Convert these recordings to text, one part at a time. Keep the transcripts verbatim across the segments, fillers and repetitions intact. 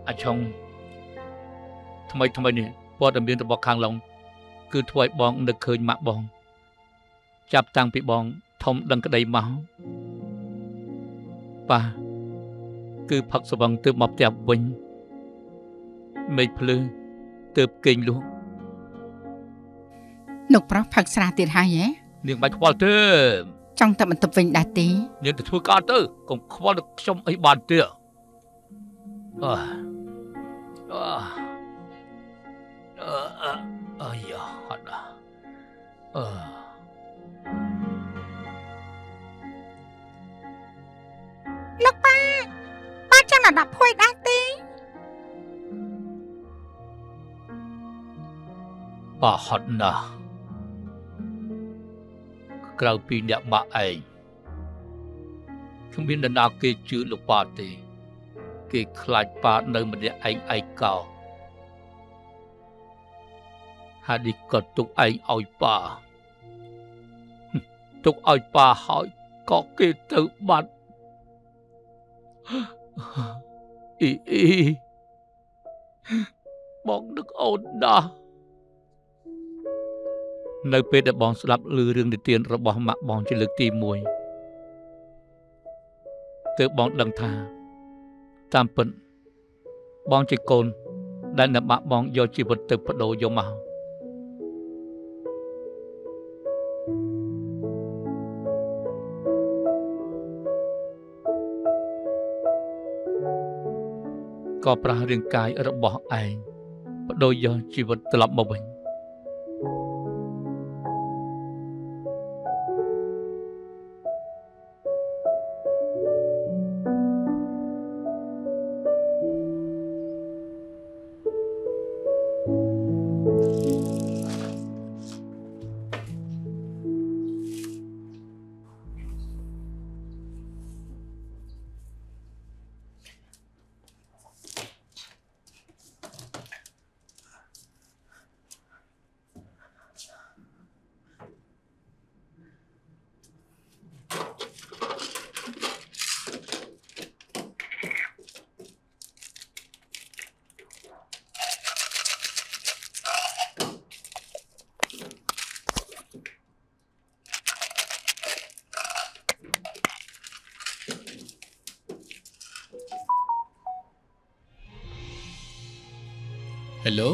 อาชงทำไมทำไมเนี่ยพอดำเนินระบบคางลงคือถวยบองนึกเคยมาบองจับตังปีบองทอมดังกระไดเมาป่าคือผักสว่างเติมมาจับวิญไม่พลือเติมเก่งลูกนกเพราะผักสาติดหายแย่เนียงใบควอลเตอร์จังแต่มันตบวิญดาตีเนียงแต่ทั่วการเตอร์ของควอลชมไอ้บานเตอร์เออเออเออเออเออยาฮัดนะเออลูกป้าป้าจังระดับพวยดาตีป้าฮัดนะกล่าวปีเนี่ยมาเองขมิ้นนาเกจือลูกป้าตีเกคลายป้าเนินมันเนี่ยไอ้ไอ้เก่าหาดีก็ตุกไอ้เอาป้าตุกไอ้ป้าหายก็เกตือบัดอีอีบอกนึกเอาดาในเป็ดบองสลับลือเรื่องในเตียนระบองหมักบองจะเลือกตีมวยเติบบองดังทาตามเป็นบองจิโกนได้นำหมักบองโยจีบเติบปโดโยมาก็ปราเรื่องกายระบองไอปโดโยจีบตลับมาบินฮัลโหล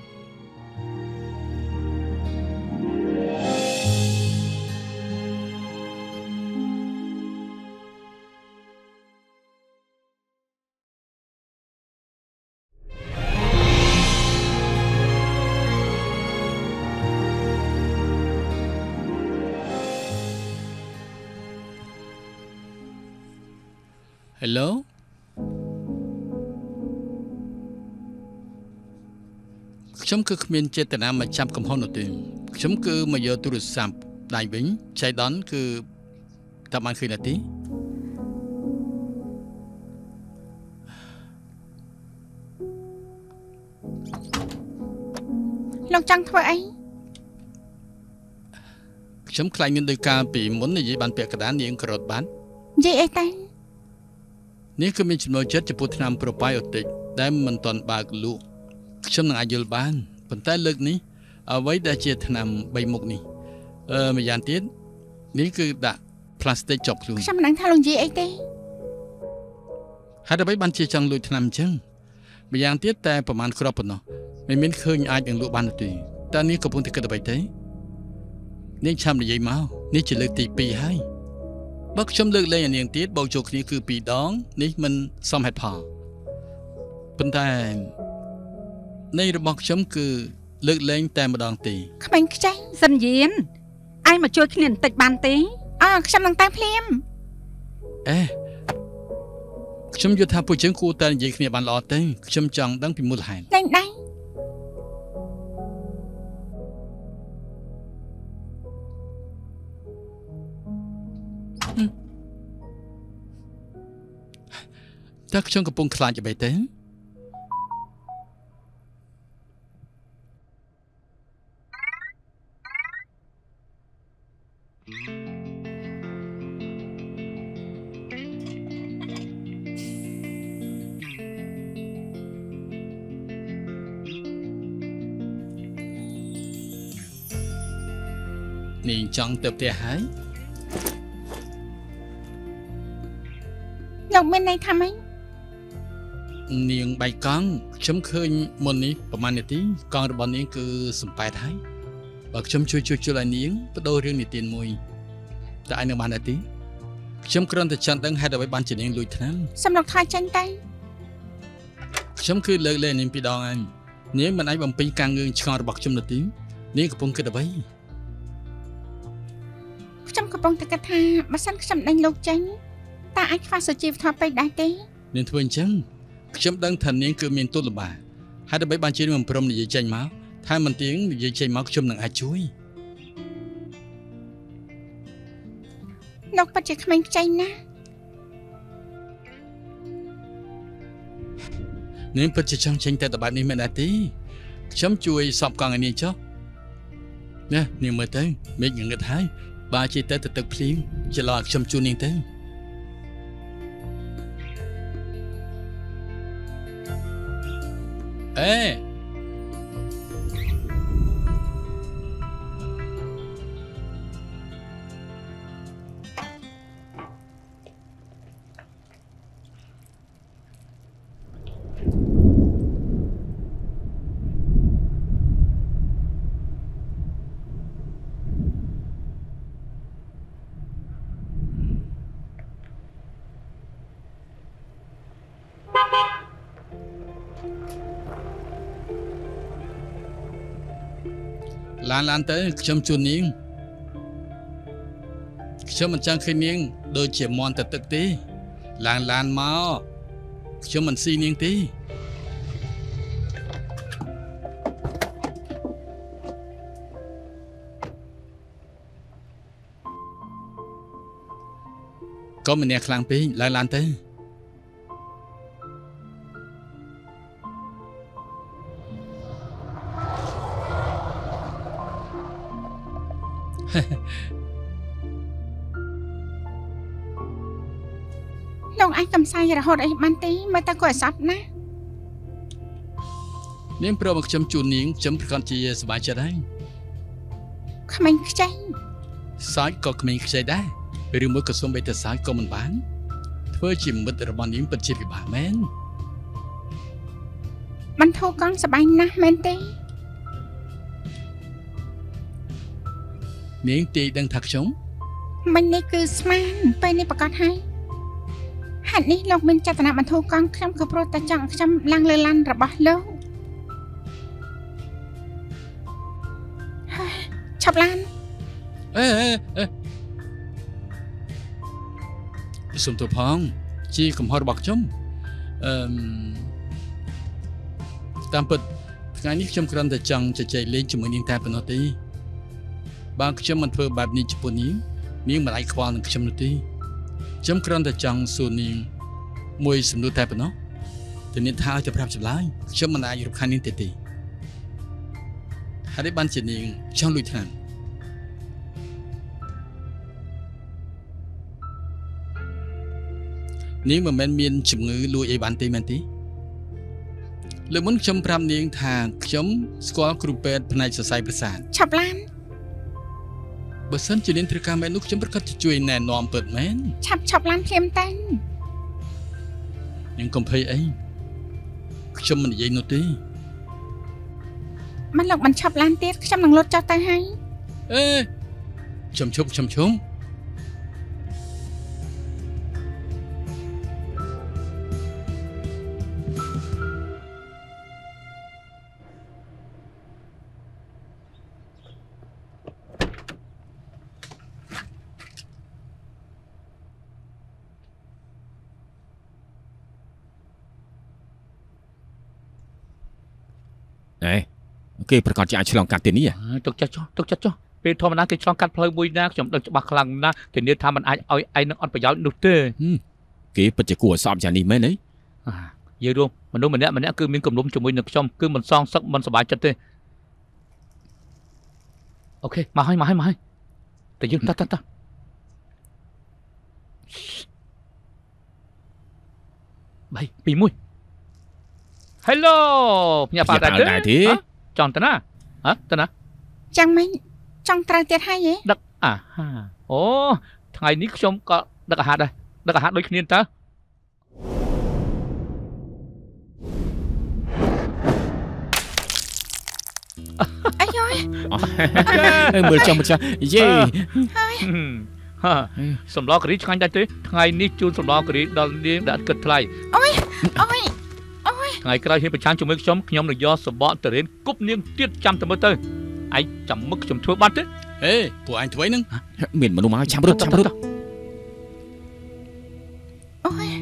ฮัลโหลฉันคือขมิ้นเจตนามาจับกำห้องหนุ่มฉันคือมาเยอะตุรุสัมได้บิงใช้ดอนคือทำมันคือนาทีลองจังทว่าไอ้ฉันคลายเงินโดยการปีมุนในยี่บันเปียกระดานยังกระโดดบ้านยี่ไอ้ตังนี่คือมีจำนวนเจ็ดจะพูดนำโปรไฟล์อติได้มันตอนบากลูกฉันนั่งอายุบ้านผลใต้เลิกนี้เอาไว้ได้เจตนำใบมุกนี้เออไม่ยานเตี้ยนี่คือด่าพลาสติกจบลูกฉันนั่งท่าลงยี่ไอ้เต้หาได้ไปบันเจจังลุยทนำจังไม่ยานเตี้ยแต่ประมาณครบปนเนาะไม่เหม็นเคยอาจอย่างลูกบ้านตัวแต่นี่ก็พุ่งที่กระโดดไปเต้นี่ชำในยัยเมานี่จะเลิกตีปีให้บักชมเลิกเลยอย่างเตี้ยบอกโจกนี่คือปีดองนี่มันซ้ำเหตุผลเป็นแต่ในระบบชมคือเลิกเล่นแต่มาดองตีขมันใจสัญญาณไอ้มาช่วยขลิ่นติดบานตีอ่าฉันลังตาเพลียมเอ๊ะชมยุทธาผู้เชิงคูแต่ยิงขลิ่นบานลอตีชมจังดังพิมุลหายได้ได้ถ้าชมกระปุงคลานจะไปเต้នាងចង់ទៅផ្ទះហើយលោកមានន័យថាម៉េចនាងបៃកង់ខ្ញុំឃើញមុននេះប្រហែលនាទីកង់របស់នាងគឺសំប៉ែតហើយបើខ្ញុំជួយជួយជួយឲ្យនាងបដូររឿងនិទានមួយតែឯងនៅបានទេខ្ញុំគ្រាន់តែចង់ដឹងហេតុអ្វីបានជានាងលួចថ្នាំសំឡុកថយចេញទៅខ្ញុំគឺលើកលែងនាងពីរដងហើយនាងមិនអាចបំពេញការងឿងឆ្ងល់របស់ខ្ញុំនោះទេនាងកំពុងគិតអ្វីខ្ញុំកំពុងតែគិតថាបើសិនខ្ញុំដេញលោកចេញតើអាចខ្វះសុជីវធម៌ពេកដែរទេនាងធ្វើអញ្ចឹងខ្ញុំដឹងថានាងគឺមានទុលបាហេតុអ្វីបានជានាងមិនព្រមនិយាយចេញមកថាមិនទៀងនិយាយចេញមកខ្ញុំនឹងអាចជួយលោកពិតជាក្មេងខ្ចីណាស់នាងពិតជាចង់ចេញតែតបែបនេះមិនដែរទេខ្ញុំជួយសពកង់ឲ្យនាងចុះណានាងមើលទៅមេឃងងឹតហើយបើជាទៅទៅទឹកភ្លៀងច្រឡោឲ្យខ្ញុំជួយនាងទៅអេ ឡានឡានទៅខ្ញុំជួននាងខ្ញុំមិនចង់ឃើញនាងដូចជាមន់ទៅទឹកទេឡានឡានមកខ្ញុំមិនស៊ីនាងទេកុំម្នាក់ខ្លាំងពេកឡានឡានទៅលោកអាចកំសាយរហូតអីបានទេមើលទៅគាត់ស្អប់ណាស់នាងព្រមឲ្យខ្ញុំជួននាងខ្ញុំប្រកាសជាសប្បាយចិត្តហើយក្មេងខ្ចីសាច់ក៏ក្មេងខ្ចីដែរឬមួយក៏សូម្បីតែសាច់ក៏មិនបានធ្វើជាមិត្តរបស់នាងពិតជាពិបាកមែនបន្ធូរកង់សប្បាយណាស់មែនទេនាងទីដឹងថាខ្ញុំមិញនេះគឺស្មានពេលនេះប្រកាសហើយហេតុនេះលោកមានចេតនាបន្ធូរកង់ខ្ញុំក៏ព្រោះតែចង់ឲ្យខ្ញុំឡើងលើឡានរបស់លោកហើយឆាប់ឡានអេអេអេសុំទោសផងជាកំហុសរបស់ខ្ញុំអឺមតាមពិតថ្ងៃនេះខ្ញុំគ្រាន់តែចង់ជជែកលេងជាមួយនាងតែប៉ុណ្ណោះទេបើខ្ញុំមិនធ្វើបែបនេះចំពោះនាងនាងមិនអាចខ្វល់នឹងខ្ញុំនោះទេខ្ញុំគ្រាន់តែចង់សួរនាងមួយសំណួរតែប៉ុណ្ណោះតែនាងថាឲ្យទៅប្រាប់ចម្លើយខ្ញុំមិនអាចរំខាននាងទេទេហើយបានជានាងចង់លួចថ្នាំ នាងមិនមែនមានជំងឺលួចអីបានទេមែនទេលើមុនខ្ញុំប្រាប់នាងថាខ្ញុំស្គាល់គ្រូពេទ្យផ្នែកសរសៃប្រសាទឆាប់ឡានបើសិនជានាងត្រូវការមែននោះខ្ញុំប្រកាសជួយណែនាំពិតមែនឆាប់ឆាប់ឡានភ្លាមតែងនាងកុំភ័យអីខ្ញុំមិននិយាយនោះទេមិនលោកមិនឆាប់ឡានទៀតខ្ញុំនឹងលុតចុះទៅហើយអេខ្ញុំឈប់ខ្ញុំឈប់គេប្រកាសជាអាចឆ្លងកាត់ទីនេះទុកចាស់ចុះទុកចាស់ចុះពេលធម្មតាគេឆ្លងកាត់ផ្លូវមួយណាខ្ញុំដឹងច្បាស់ខ្លាំងណាស់តែនេះថាมันអាចឲ្យឯងនឹងអត់ប្រយោជន៍នោះទេគេពិតជាគួរឲ្យសោកយ៉ាងនេះមែនទេនិយាយរួមមនុស្សម្នាក់ម្នាក់គឺមានគំនុំជាមួយនឹងខ្ញុំគឺមិនសងសឹកមិនសប្បាយចិត្តទេអូខេមកហើយមកហើយមកហើយតែយើងតតតបីពីមួយ Hello ញ៉ាំប៉ាដែរទេចង់ទៅណាហ៎ទៅណាចាំមិញចង់ត្រូវទៀតហើយហ៎ដឹកអាហារអូថ្ងៃនេះខ្ញុំក៏ដឹកអាហារដែរដឹកអាហារដូចគ្នាតើអាយយមើលចុះមើលចុះយេហាសម្លការីឆ្ងាញ់ដែរទេថ្ងៃនេះជូនសម្លការីដល់នាងដែលឥតគិតថ្លៃអូយអូយអូយថ្ងៃក្រោយហ៊ានប្រចាំជាមួយខ្ញុំខ្ញុំនឹងយកសបកតរៀនគប់នាងទៀតចាំទៅមើលទៅឯងចាំមុខខ្ញុំធ្វើបាត់ទេហេពួកអញធ្វើហ្នឹងមានមនុស្សមកឆាប់រត់ឆាប់រត់អូយ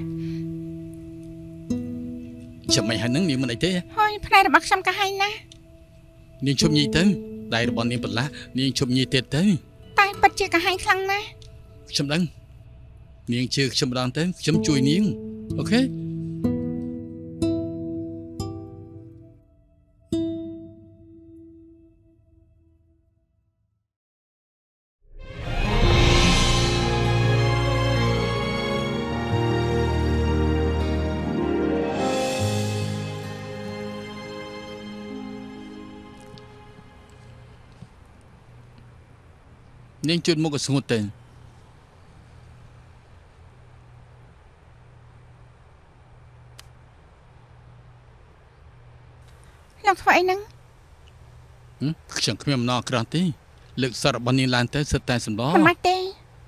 ចាំមិនហើយហ្នឹងនាងមិនអីទេហើយផ្នែករបស់ខ្ញុំកាហាយណាស់នាងជុំញីទៅដៃរបស់នាងបន្លាស់នាងជុំញីទៀតទៅតែពិតជាកាហាយខ្លាំងណាស់ខ្ញុំដឹងនាងជឿខ្ញុំម្ដងទៅខ្ញុំជួយនាងអូខេ នាងជួយមុខឲ្យស្ងួតទៅលោកធ្វើអីហ្នឹងខ្ញុំគ្មានអំណរក្រោះទេលើកសររបស់នាងឡើងទៅសិតតែសម្ដមិនបាច់ទេ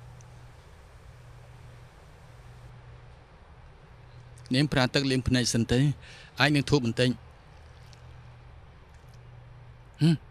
នាងប្រើទឹកលាងភ្នែកសិនទៅអាចនឹងធូបបន្តិចហឹម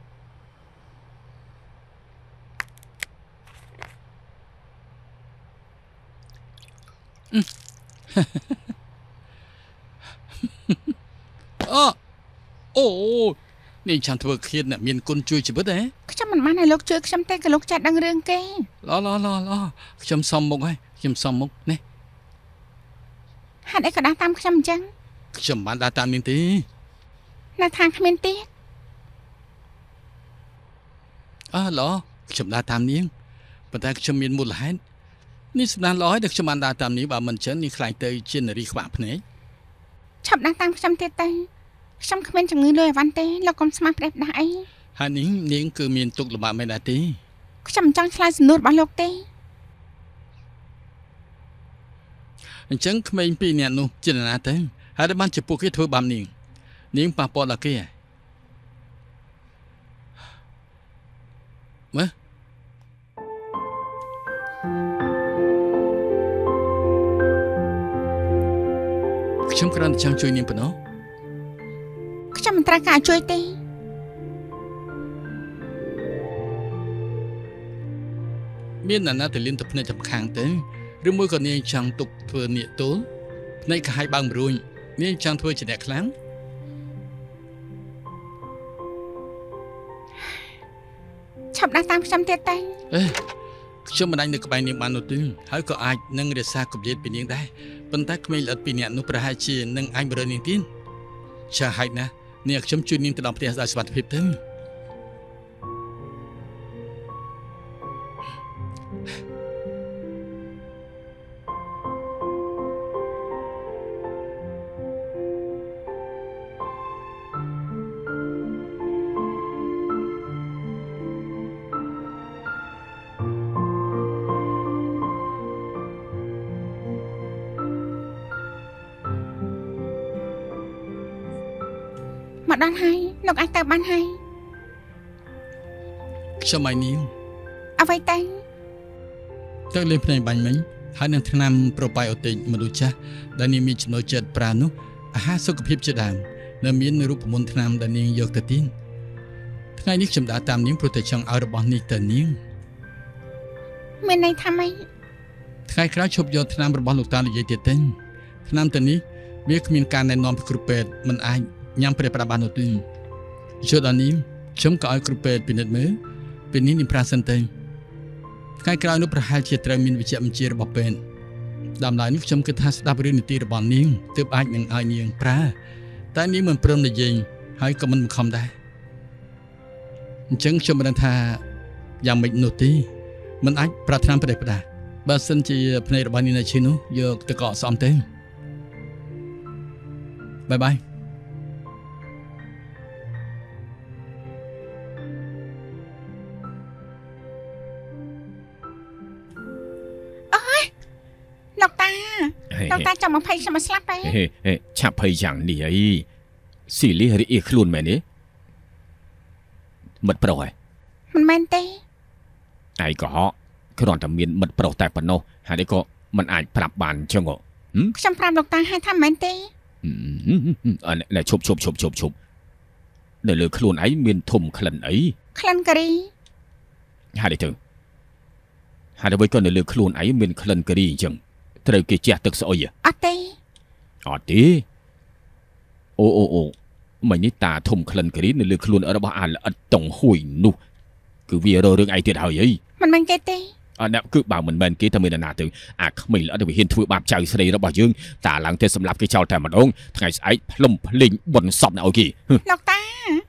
អូអូនេះចាំធ្វើឃ្លានអ្នកមានគុណជួយជីវិតហ៎ខ្ញុំមិនបានឲ្យលោកជួយខ្ញុំទេក៏លោកចាត់ដឹងរឿងគេឡឡឡឡខ្ញុំសំមុខហើយខ្ញុំសំមុខនេះហេតុអីក៏ដើរតាមខ្ញុំអញ្ចឹងខ្ញុំមិនបានដើរតាមនាងទេនៅខាងគ្មានទៀតអើឡខ្ញុំដើរតាមនាងប៉ុន្តែខ្ញុំមានមូលហេតុនេះសម្ដានល្អហើយដែលខ្ញុំបានដើរតាមនាងបើមិនចឹងនាងខ្លាចទៅជានារីខ្វាក់ភ្នែកឆាប់ដើរតាមខ្ញុំទៀតទៅខ្ញុំគ្មានជំងឺលុយអីវ៉ាន់ទេលោកកុំស្មារតីផ្ដាស់អីហើយនាងនាងគឺមានទុកលំបាកមិនដែរទេខ្ញុំមិនចង់ឆ្លើយសំណួររបស់លោកទេអញ្ចឹងក្មេងពីរនាក់នោះជានរណាទៅហើយដែលបានជាពួកគេធ្វើបាបនាងនាងប៉ះពាល់ដល់គេហ៎មើលខ្ញុំគ្រាន់តែចង់ជួយនាងប៉ុណ្ណោះខ្ញុំមិនត្រូវការជួយទេមានអ្នកណាទៅលៀនទៅភ្នែកទៅខាងទៅឬមួយក៏នាងចង់ទុកធ្វើនាគទល់ភ្នែកកាហាយបើងរួញនាងចង់ធ្វើជាអ្នកខ្លាំងឆាប់ដើរតាមខ្ញុំទៀតទៅអេខ្ញុំមិនដាច់នៅក្បែរនាងបាននោះទេហើយក៏អាចនឹងរក្សាគម្លាតពីនាងដែរប៉ុន្តែក្មេងល្អិតពីរនាក់នោះប្រហែលជានឹងអាចបរើនាងទៀតចាហេតុណានាងខ្ញុំជួយនាងទៅដល់ផ្ទះដោយសុវត្ថិភាពទៅមកដល់ហើយលោកអាចទៅបានហើយខ្ញុំឲ្យនាងអ្វីទៅទៅលេងភ្នែកបាញ់មិញហើយនឹងថ្នាំប្រូបាយអូទិកមនុស្សចាស់ដែលនាងមានចំណូលចិត្តប្រើនោះអាហារសុខភាពជាដើមនៅមានរូបមន្តថ្នាំដែលនាងយកទៅទានថ្ងៃនេះខ្ញុំដើរតាមនាងព្រោះតែចង់ឲ្យរបស់នេះទៅនាងមានន័យថាម៉េចថ្ងៃក្រោយឈប់យកថ្នាំរបស់លោកតានិយាយទៀតទេថ្នាំទៅនេះវាគ្មានការណែនាំពីគ្រូពេទ្យមិនអាចញ៉ាំព្រះប្រាបាននោះទេជឿដល់នេះខ្ញុំក៏ឲ្យគ្រូពេទ្យពិនិត្យមើលពេលនេះនាងប្រាសិនទៅថ្ងៃក្រោយនោះប្រហែលជាត្រូវមានវិជ្ជាបញ្ជារបស់ពេទ្យដើមឡើយនេះខ្ញុំគិតថាស្ដាប់រឿងនីតិរបស់នាងទើបអាចនឹងឲ្យនាងប្រើតែនាងមិនព្រមនិយាយហើយក៏មិនបង្ខំដែរអញ្ចឹងខ្ញុំមិនដឹងថាយ៉ាងម៉េចនោះទេមិនអាចប្រាថ្នាប្រទេសផ្ដាស់បើសិនជាភ្នែករបស់នាងនៅឈឺនោះយកទៅកកស្អំទៅបាយបាយអចាំមកភ័យខ្ញុំមកស្លាប់ទេហេហេឆាប់ភ័យយ៉ាងនេះអីស៊ីលីរីអ៊ីខ្លួនមែនទេមិត្តប្រុសហ៎មិនមែនទេឯងក៏គ្រាន់តែមានមិត្តប្រុសតែប៉ុណ្ណោះហើយក៏មិនអាចប្រាប់បានអញ្ចឹងហ៎ខ្ញុំប្រាប់លោកតាហើយថាមិនមែនទេអឺណែឈប់ឈប់ឈប់ឈប់ឈប់នៅលើខ្លួនឯងមានធំក្លិនអីក្លិនការីហើយទៅហើយអ្វីក៏នៅលើខ្លួនឯងមានក្លិនការីអញ្ចឹងត្រូវគេជះទឹកស្អុយអត់ទេអត់ទេអូអូអូមិននេះតាធំក្លិនការីនៅលើខ្លួនរបស់អាល្អិតតុងហួយនោះគឺវាររឿងឯងទៀតហើយអីមិនមែនគេទេអត់គឺបើមិនមែនគេតែមានណាទៅអាក្មេងល្អិតវាហ៊ានធ្វើបាបចៅស្រីរបស់យើងតាឡើងទៅសម្លាប់គេចោលតែម្ដងថ្ងៃស្អែកផ្លុំភ្លេងបន់សពឲ្យគេលោកតា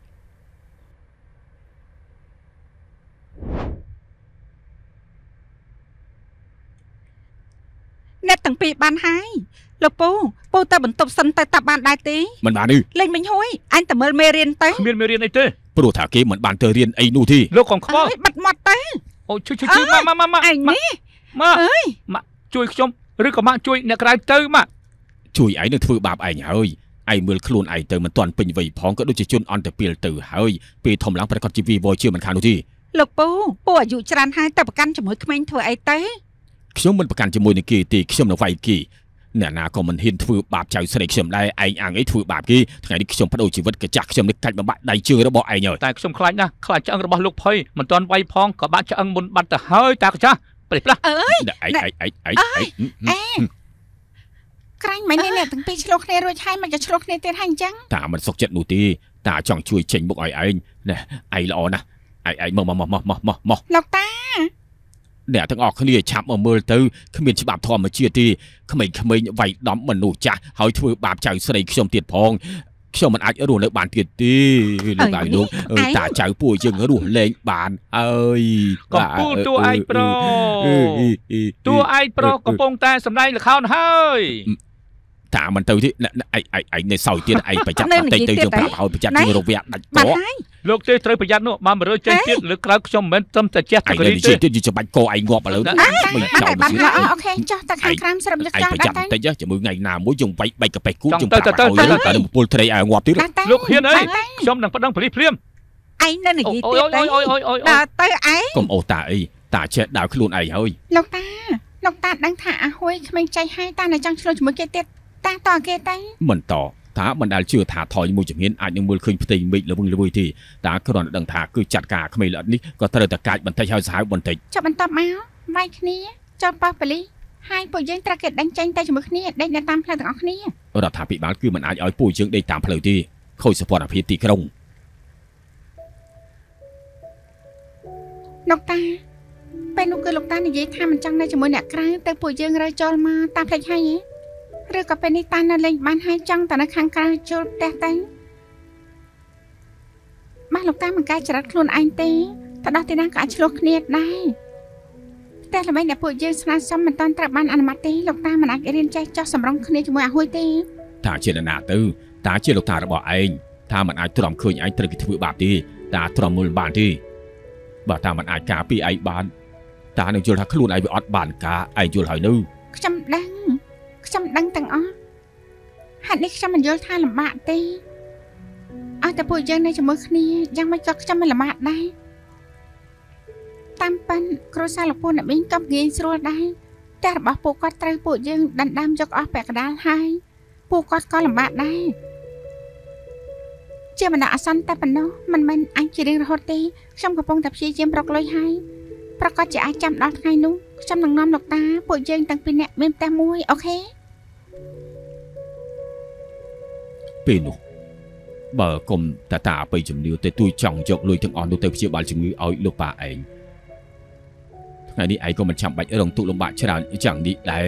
អ្នកទាំងពីរបានហើយលោកពូពូទៅបន្ទប់សិនទៅតាបានដែរទេមិនបានទេលេងមិញហួយអញតែមើលមេរៀនទៅគ្មានមេរៀនអីទេព្រោះថាគេមិនបានទៅរៀនអីនោះទេលោកកងខ្វល់អើយបាត់មាត់ទៅអូជួយជួយជួយមកមកមកឯងនេះមកអើយមកជួយខ្ញុំឬក៏មកជួយអ្នកក្រៅទៅមកជួយឯងនឹងធ្វើបាបឯងហើយឯងមើលខ្លួនឯងទៅមិនទាន់ពេញវ័យផងក៏ដូចជាជនអន្តពាលទៅហើយពេលធំឡើងប្រកាសជាវីវជឿមិនខាននោះទេលោកពូពូអាយុច្រើនហើយទៅប្រកាន់ជាមួយក្មេងធ្វើអីទៅខ្ញុំមិនប្រកាន់ជាមួយនឹងគេទេខ្ញុំនៅវាយគេអ្នកណាក៏មិនហ៊ានធ្វើបាបចៅស្រីខ្ញុំដែរឯងអាងអីធ្វើបាបគេថ្ងៃនេះខ្ញុំបដូរជីវិតកចាស់ខ្ញុំនេះកាច់បំបាក់ដៃជើងរបស់ឯងហើយតែខ្ញុំខ្លាចណាស់ខ្លាចឆ្អឹងរបស់លោកភ័យមិនទាន់វាយផងក៏បាក់ឆ្អឹងមុនបាត់ទៅហើយតាកចាស់ប្រេះផ្លាស់អើយឯងឯងឯងឯងឯងអេក្រាញ់មិននេះអ្នកទាំងពីរឆ្លោះគ្នារួចហើយមិនក៏ឆ្លោះគ្នាទៀតហើយអញ្ចឹងតាមិនសុខចិត្តនោះទេតាចង់ជួយចេញមុខឲ្យឯងណែឯងល្អណាស់ឯងឯងមកមកមកមកមកមកលោកតាអ្នកទាំងអស់គ្នាឆាប់មកមើលទៅគ្មានច្បាប់ធម្មជាតិទេក្មេងៗវាយដំមនុស្សចាស់ហើយធ្វើបាបចៅស្រីខ្ញុំទៀតផងខ្ញុំមិនអាចរស់នៅបានទៀតទេលោកហើយលោកតាចៅពួកយើងរស់លែងបានហើយកំពូលតួឯងប្រុសតួឯងប្រុសកំពុងតែសម្ដែងល្ខោនហើយតាមិនទៅទេឯងឯងឯងនៅសោយទៀតឯងប្រចាំបន្តិចទៅយើងប្រាប់ឲ្យប្រចាំយើងរវៈដាច់កលោកទេត្រូវប្រយ័ត្ននោះបើមើលចេញទៀតលើក្រៅខ្ញុំមិនមែនត្រឹមតែចេះតែឯងនិយាយទៀតចាំបាច់កឯងងាប់ឥឡូវមិនចោលបានអូខេចុះទៅខាងក្រោមស្រាប់យកចោលប្រដែរចាំទៅបន្តិចជាមួយថ្ងៃណាមួយយើងវាយបែកកាប៉េគូយើងប្រាប់ឲ្យតែពលត្រីឲ្យងាប់ទៀតលោកហ៊ានអីខ្ញុំនឹងប្តឹងប៉ូលីសភ្លាមឯងនៅនិយាយអូទៀតយទៅអូយអូយអូយដល់ទៅឯងកុំអូតាអីតាចេះដើរខ្លួនឯងហើយលោកតាលោកតាដឹងថាអាហួយក្មេងចៃហើយតានៅចង់ឆ្លោះជាមួយគេទៀតតាតគេទៅមិនតតាមិនដែលជឿថាថយមួយជំហានអាចនឹងមើលឃើញផ្ទៃមេឃល្វឹងល្វើយទេតាគ្រាន់តែដឹងថាគឺចាត់ការក្មេងល្អិតនេះក៏ត្រូវតែកាចបន្តិចហើយសាហាវបន្តិចចុះបន្តមកវាយគ្នាចូលប៉ោះប៉ូលីសហើយពួកយើងត្រូវគេដេញចេញទៅជាមួយគ្នាដេញនៅតាមផ្លូវទាំងអស់គ្នារដ្ឋាភិបាលគឺមិនអាចឲ្យពួកយើងដេកតាមផ្លូវទេខូចសុខភាពទីក្រុងលោកតាពេលនោះគឺលោកតានិយាយថាមិនចង់នៅជាមួយអ្នកក្រៅទៅពួកយើងរើចូលមកតាមផ្លេចហើយឬក៏ពេលនេះតានៅលេងបានហើយចង់តែនៅខាងក្រៅចូលផ្ទះទៅបាទលោកតាមិនកែចរិតខ្លួនឯងទេទៅដល់ទីណាក៏អាចឆ្លោះគ្នាដែរតែល្បែងដែលពួកយើងស្នើសុំមិនតាន់ត្រូវបានអនុម័តទេលោកតាមិនអាចរៀនចេះចោះសម្រងគ្នាជាមួយអាហួយទេតាជាណាទៅតាជាលោកតារបស់ឯងតាមិនអាចទ្រាំឃើញឯងត្រូវគេធ្វើបាបទេតាទ្រាំមើលបានទេបើតាមិនអាចការពីឯងបានតានឹងយល់ថាខ្លួនឯងវាអត់បានការឯងយល់ហើយនៅខ្ញុំដឹងខ្ញុំដឹងទាំងអស់ហេតុនេះខ្ញុំមិនយល់ថាលំបាកទេអត់តែពួកយើងនៅជាមួយគ្នាយ៉ាងម៉េចក៏ខ្ញុំមិនលំបាកដែរតាមប៉ិនគ្រូសាលោកពូអ្នកមីងក៏ងាយស្រួលដែរតែរបស់ពួកគាត់ត្រូវពួកយើងដណ្ដើមយកអស់ពាក់កណ្ដាលហើយពួកគាត់ក៏លំបាកដែរជាបណ្ដាអាសន្នតែប៉ុណ្ណោះមិនមែនអញជារៀងរហូតទេខ្ញុំកំពុងតែព្យាយាមរកលុយហើយប្រកាសជាអាចចាំដល់ថ្ងៃនោះខ្ញុំនឹងនាំលោកតាពួកយើងទាំងពីរនាក់មានផ្ទះមួយអូខេពេលនោះបើគុំតាតាអបិយជំនឿទៅទួយចង់យកលុយទាំងអស់នោះទៅព្យាបាលជំងឺឲ្យលោកប៉ាឯងថ្ងៃនេះឯងក៏មិនចាំបាច់រងទុក្ខលំបាកច្រើនយ៉ាងនេះដែរ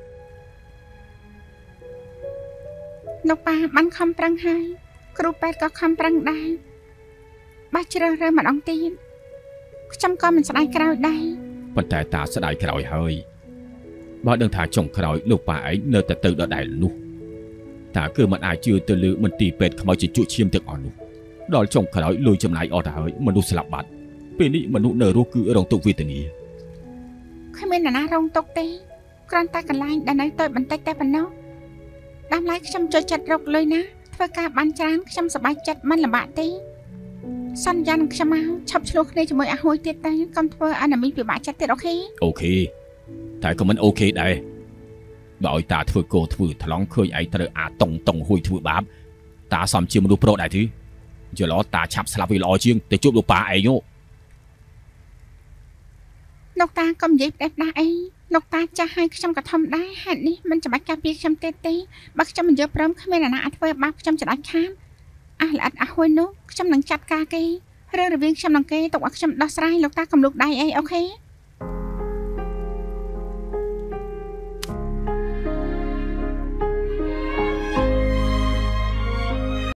លោកប៉ាបានខំប្រឹងហើយគ្រូពេទ្យក៏ខំប្រឹងដែរបាច់ជ្រើសរើសម្ដងទៀតខ្ញុំក៏មិនស្ដាយក្រោយដែរប៉ុន្តែតាស្ដាយក្រោយហើយបើដឹងថាចុងក្រោយលោកប៉ាឯងនៅតែទៅដដែលនោះតាគឺមិនអាចជឿទៅលើមន្ទីរពេទ្យខ្មោចជាជក់ឈាមទាំងអស់នោះដល់ចុងក្រោយលុយចំណាយអស់ទៅហើយមនុស្សស្លាប់បាត់ពេលនេះមនុស្សនៅរស់គឺរងទុក្ខវេទនាគ្មានអ្នកណារងទុក្ខទេគ្រាន់តែកន្លែងដែលនៅតូចបន្តិចតែប៉ុណ្ណោះតាមឡៃខ្ញុំចូលចិត្តរកលុយណាធ្វើការបានច្រើនខ្ញុំសប្បាយចិត្តមិនលំបាកទេសន្យានឹងខ្ញុំមកឈប់ឆ្លោះគ្នាជាមួយអាហួយទៀតតែកុំធ្វើឲ្យណាមីពិបាកចិត្តទៀតអូខេអូខេតែក៏មិនអូខេដែរបើឲ្យតាធ្វើកោធ្វើថ្លង់ឃើញឯងត្រូវអាតុងតុងហួយធ្វើបាបតាសំជាមនុស្សប្រុសដែរទេយល់តាឆាប់ស្លាប់វាល្អជាងទៅជួបលោកប៉ាឯងយោលោកតាកុំនិយាយផ្ដេសផ្ដាស់អីលោកតាចាស់ឲ្យខ្ញុំក៏ធំដែរហេតុនេះមិនចាំបាច់ការពារខ្ញុំទេទេបើខ្ញុំមិនយកព្រមគ្មានអ្នកណាអាចធ្វើបាបខ្ញុំច្រាច់ខានអះល្អិតអះហួយនោះខ្ញុំនឹងចាត់ការគេរឿងរវាងខ្ញុំនិងគេទុកឲ្យខ្ញុំដោះស្រាយលោកតាកំលុកដៃអីអូខេ